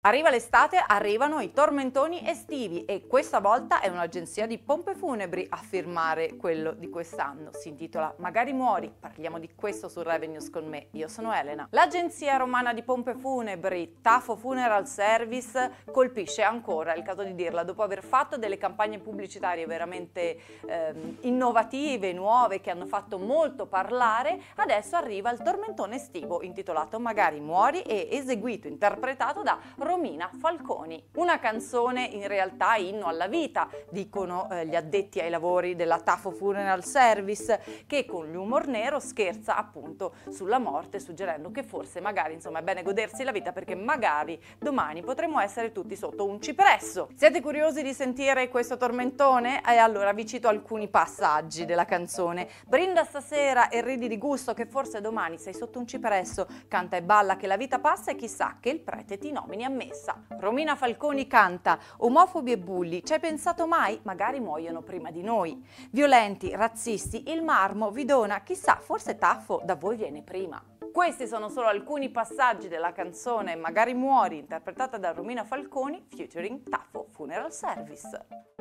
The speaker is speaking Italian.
Arriva l'estate, arrivano i tormentoni estivi e questa volta è un'agenzia di pompe funebri a firmare quello di quest'anno. Si intitola Magari muori, parliamo di questo su Revenues con me, io sono Elena. L'agenzia romana di pompe funebri Tafo Funeral Service colpisce ancora, è il caso di dirla, dopo aver fatto delle campagne pubblicitarie veramente innovative, nuove, che hanno fatto molto parlare. Adesso arriva il tormentone estivo intitolato Magari muori e eseguito, interpretato da Romina Falconi. Una canzone in realtà inno alla vita, dicono gli addetti ai lavori della Tafo Funeral Service, che con l'humor nero scherza appunto sulla morte, suggerendo che forse magari insomma è bene godersi la vita perché magari domani potremo essere tutti sotto un cipresso. Siete curiosi di sentire questo tormentone? E allora vi cito alcuni passaggi della canzone. Brinda stasera e ridi di gusto che forse domani sei sotto un cipresso, canta e balla che la vita passa e chissà che il prete ti nomini a messa. Romina Falconi canta: omofobi e bulli, ci hai pensato mai? Magari muoiono prima di noi. Violenti, razzisti, il marmo vi dona, chissà, forse Tafo da voi viene prima. Questi sono solo alcuni passaggi della canzone Magari muori, interpretata da Romina Falconi featuring Tafo Funeral Service.